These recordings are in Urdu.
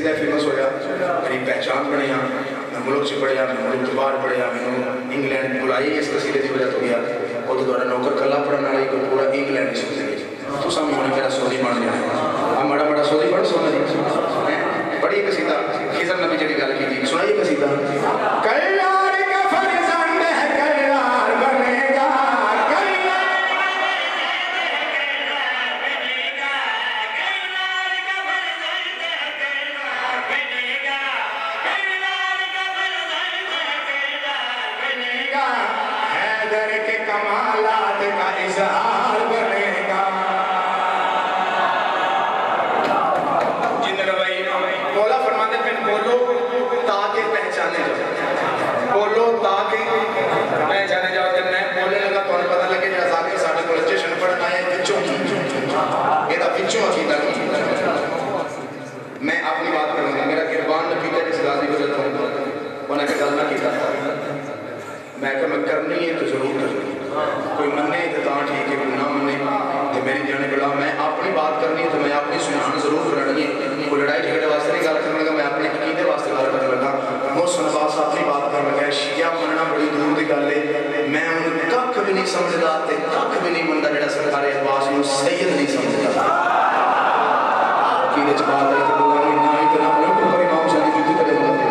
قصیدہ فیمس ہویا میری پہچان بنیا میں ملک سے پڑھیا میں ملک تو باہر پڑھیا میں انگلینڈ بلائی اس قصیدے کی وجہ تو گیا وہ تو دوڑا نوکر کلا پڑھنا رہی کوئی پورا انگلینڈ سن گئی تو سامنے ہونے میرا سعودی بن گیا اب مڑا مڑا سعودی بن سونا دی بڑی قصیدہ خضر نبی جڑی گل کی تھی سنائیے قصیدہ کلار کا فرزند ہے کلار بنے گا کمالات کا اظہار بنے گا جن روئی مولا فرماتے پھر بولو تاکہ پہچانے جاؤ بولو تاکہ پہچانے جاؤ جب میں بولنے لگا تو انہیں پتہ لگے جہاں ذاکر ساڑھے کو رجیشن پڑھنا ہے بچوں کی یہ تھا بچوں عقیدہ کی میں اپنی بات کروں گا میرا قربان نبی کا جس غازی کو جاتا ہوں انہیں کہ گل نہ کی تھا میں کہ میں کرنی ہے تو ضرور کرنی کوئی مننے تو ٹھیک ہے کوئی نہ مننے تو میری جانے بڑا میں اپنی بات کرنی ہے تو میں اپنی سنان ضرور کرنی ہے کوئی لڑائی جھگڑے واسطے نہیں گل کرنے لگا میں اپنے عقیدے واسطے گل کرنے لگا محسن عباس اپنی بات کرنے لگا شیعہ مننا بڑی دور کی گل ہے میں ان ککھ بھی نہیں سمجھدا تے ککھ بھی نہیں مندا جڑا سرکار عباس نو سید نہیں سمجھدا عقیدے چ بات ہے کہ بولا نہیں نہ اتنا بڑا کوئی امام شاہ دی جوتی کرے بولا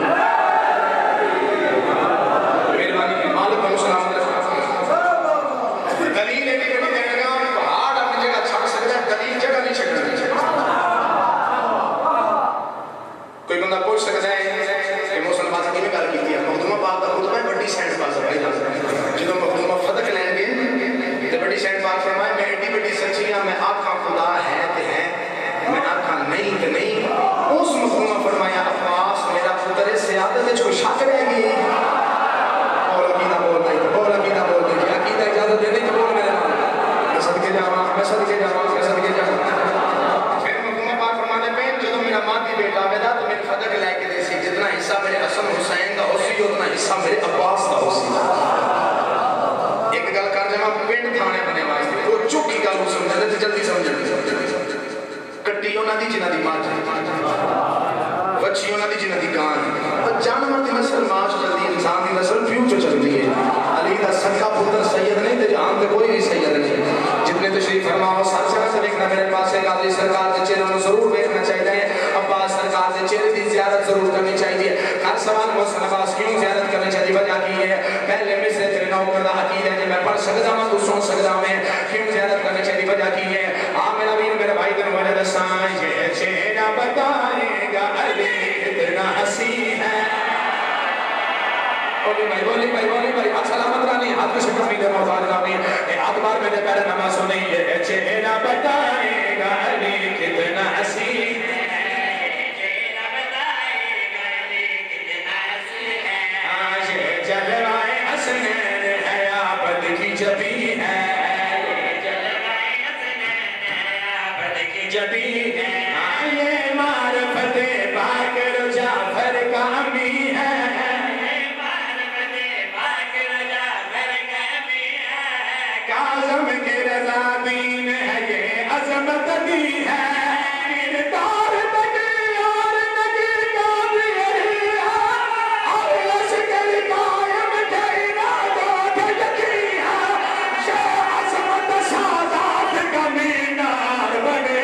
کوئی بندہ پوچھ سکتا ہے کہ موسم بات کی میں گل کی ہے مخدومہ پاک کا خطبہ ہے بڑی سینٹ پاک سبھائی جدو مخدومہ فتح لین گے تو بڑی سینٹ پاک فرمائے میں ایڈی بڑی سچیاں میں آنکھاں خدا ہے تے ہے میں آنکھاں نہیں تے نہیں اس مخدومہ فرمایا عباس میرا پتر سیادت ہے جو شک رہ گئی اور عقیدہ بول رہی اور عقیدہ بول رہی عقیدہ اجازت دے نہیں تو بول میرے نام میں صدقے جاواں میں صدقے جاواں میں صدقے جاواں مادی بیٹا میرا تو میرے فدق لے کے دے سی جتنا حصہ میرے حسن حسین کا ہو سی اتنا حصہ میرے عباس کا ہو سی ایک گل کر جمع پنڈ تھانے بنے واسطے وہ چکی گل ہو سمجھا دے جلدی سمجھا کٹی ہونا دی جنہ دی ماں بچی ہونا دی جنہ دی کان جانور دی نسل ماش جلدی انسان دی نسل فیوچر چلتی ہے علی دا سکا پتر سید نہیں تے جہاں تے کوئی بھی سید نہیں جتنے تشریف فرماؤ سر سر سے دیکھنا میرے پاس ہے غازی سرکار کے چہرے کو ضرور دیکھنا چاہیے عباس سرکار کے چہرے کی زیارت ضرور کرنی چاہیے ہر سوال محسن عباس کیوں زیارت کرنی چاہیے وجہ کی ہے پہلے میں سے تیرے نو کردہ عقید ہے کہ میں پڑھ سکتا ہوں تو سن سکتا ہوں میں کیوں زیارت کرنی چاہیے وجہ کی ہے میرا ویر میرے بھائی دن وجہ دستان یہ چہرہ بتائے گا علی اتنا حسین ہے بولی بھائی سلامت رانی ہاتھ میں شکر میدے موزار رانی ہاتھ بار میں دے پہلے نماز سنی یہ چہرہ بتائے گا علی کتنا حسین چہرہ بتائے گا علی کتنا حسین ہے آج جلوائے حسنین ہے آبد کی جبی ہے جلوائے حسنین ہے آبد کی جبی ہے یہ معرفت باقر جعفر کا امی ہے کاظم کے رضا دین ہے یہ عظمت دی ہے کردار نگی اور نگی قابل ہے اور لشکر قائم ٹھہرا دو یقین ہے یہ عظمت سادات کا مینار بنے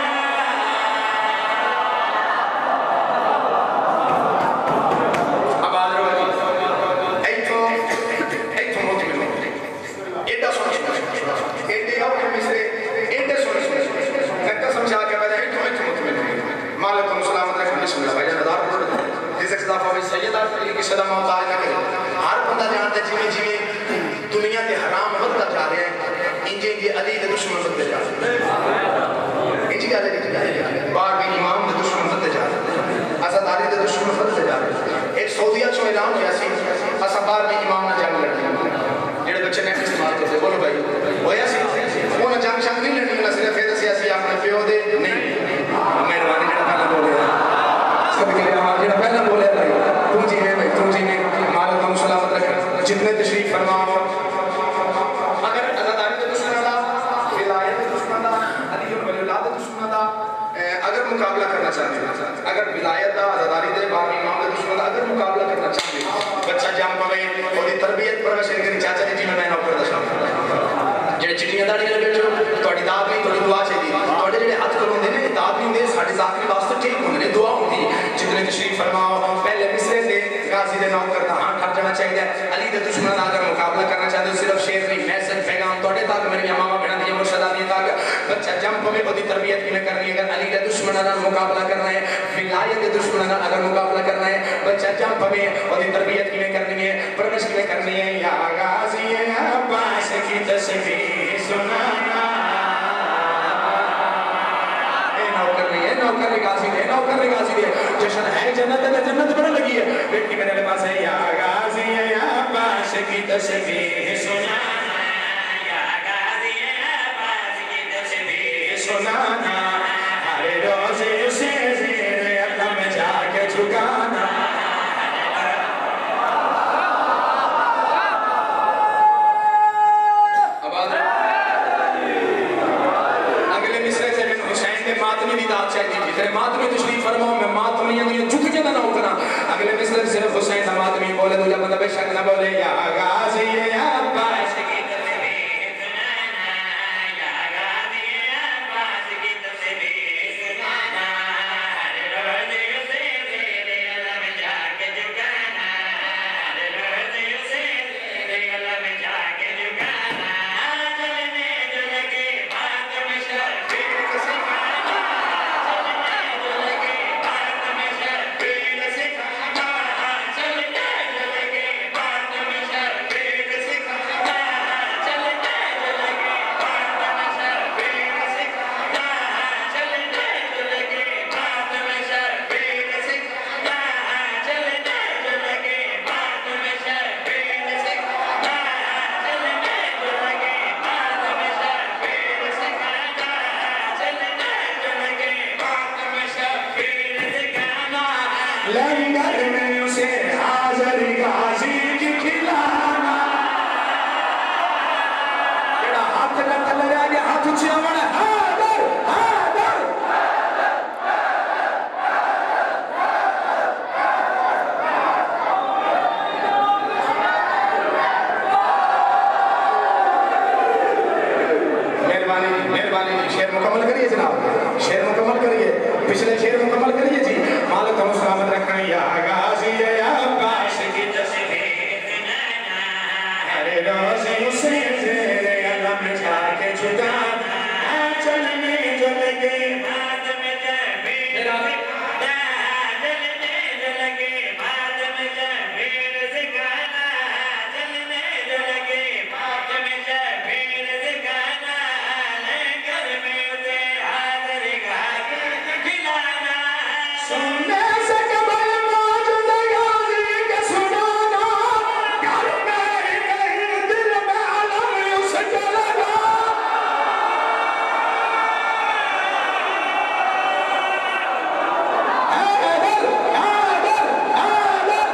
اب آدھر ہوگی ایتھو موتی میں ایڈا سوچ ایڈے آپ کے مصرے ایڈے سوچ میں قسم چاہ کے بجائے ایتھو مطمئن مالکم سلامت رکھیں بسم اللہ بھائی جان ہزار پڑھ جس اقتدافہ میں سیدہ کی صدا محتاج نہ کرے ہر بندہ جانتے جیویں دنیا کے حرام بدتا جا رہے ہیں انجے علی دے دشمن بدتے جا رہے ہیں انجے علی باغ امام دے دشمن بدتے جا رہے ہیں اسد علی دے دشمن بدتے جا رہے ہیں ایک سعودیہ چو اعلان کیا سی اسد باغ امام نہ جنگ لڑی جڑے بچے نے استعمال کرتے بولو بھائی ہویا سی وہ نہ جنگ شنگ نہیں لڑی نہ صرف یہ سیاسی اپنے پیو دے نہیں مہربانی جڑا پہلا بولے سب کے لیے جڑا پہلا بولے تم جی میں مقابلہ کرنا چاہتے ہیں اگر ولایت دا آزاداری دے باقی امام دے دشمن اگر مقابلہ کرنا چاہتے ہیں بچہ جام پوے اور تربیت پرورش کری چاچا جی میں نوکر دساں جڑے چٹیاں داڑھی والے بیٹھے ہو تہاڈی داد نہیں تہاڈی دعا چاہیے تہاڈے جڑے ہاتھ کروندے نے داد نہیں ہوندے ساڈے ذاکری واسطے ٹھیک ہوندے نے دعا ہوندی جتنے تشریف فرماؤ پہلے مصرے سے غازی دے نوکر دا ہاں ٹھپ جانا چاہیے علی دے دشمن دا اگر مقابلہ کرنا چاہتے ہو صرف شیر نہیں میسج پیغام تہاڈے تک میری ماما بہناں دی مرشداں دی تک بچہ جمپ میں اودی تربیت کیویں کرنی ہے اگر علی دے دشمناں نال مقابلہ کرنا ہے ولایت دے دشمناں نال اگر مقابلہ کرنا ہے بچہ جمپ میں اودی تربیت کیویں کرنی ہے پرورش کیویں کرنی ہے یا غازی عباس کی تسبیح سنانا اے نوکر نہیں ہے نوکر غازی دے نوکر غازی دے جشن ہے جنت ہے جنت بڑھ لگی ہے بیٹی میرے پاس ہے یا غازی عباس کی تسبیح سنانا سنانا ہر روز اسے زیر علم جا کے جھکانا اگلے مصرے سے میں حسین کے ماتمی دی داد چاہیے جی تیرے ماتمی تشریف فرماؤ میں ماتمی اندر جھک کے نہ ہوکنا اگلے مصرے سے صرف حسین کا ماتمی بولے دوجہ بندہ بے شک نہ بولے یا غازی عباس کی لنگر میں اسے حاضر غازی کی کھلانا جڑا ہاتھ لٹ لگا گیا ہاتھ چیوڑ حاضر حاضر مہربانی شیر مکمل کریے جناب شیر مکمل کریے پچھلے شیر مکمل کریے جی مالک ہم سلامت رکھیں یا غازی عباس کی تسبیح سنانا ہر روز اسے زیر علم جا کے جھکانا چلنے جو لگے ماتم جبیر چلنے جو لگے ماتم جبیر سکھانا چلنے جو لگے ماتم جبیر سکھانا لنگر میں اسے حاضر غازی کھلانا سننے سے قبل موجود غازی کے سنانا گھر میں کہیں دل میں علم اس جلنا حیدر حیدر حیدر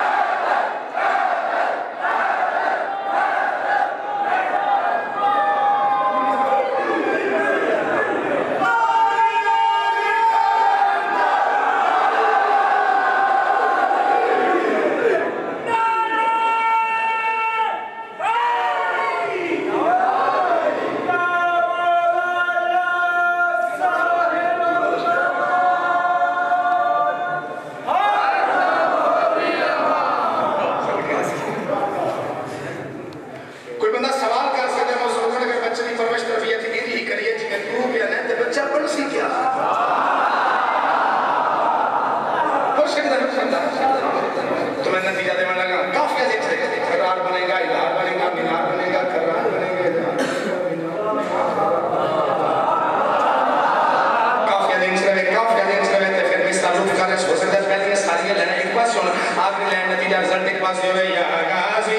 کوئی بندہ سوال کر سکتا ہے موضوع میں اگر بچے کی پرورش تربیت ہی کریے جی کہ تو کیا نہیں تو بچہ پڑھ سی کیا خوش تو میں نتیجہ دے میں لگا کافی عزیز سے کرار بنے گا الہار بنے گا مینار بنے گا کرار بنے گا کافی عزیز رہے پھر مصرہ لوٹ کرنے ہو سکتا ہے پہلے ساری لینا ایک پاس آخری لین نتیجہ رزلٹ ایک پاس ہوئے یا غازی